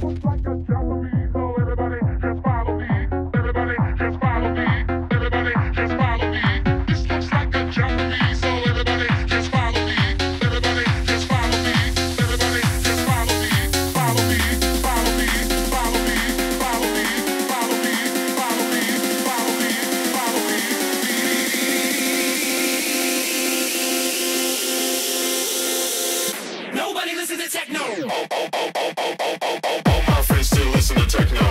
Nobody listen to techno. All my friends still listen to techno.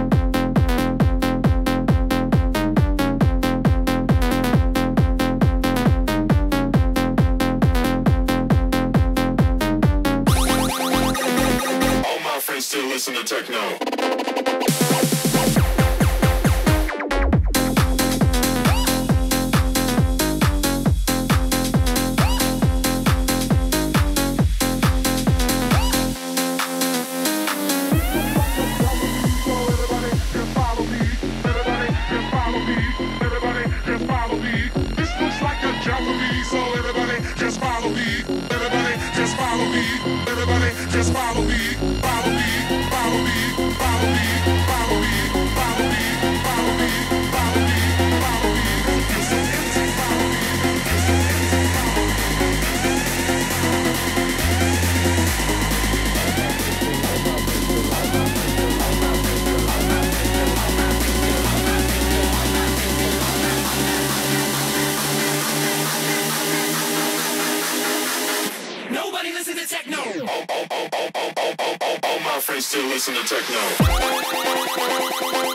All my friends still listen to techno. Just follow me, follow me, follow me, follow me, follow me, follow me, follow me, follow me, follow me. Nobody listen to techno. All my friends still listen to techno.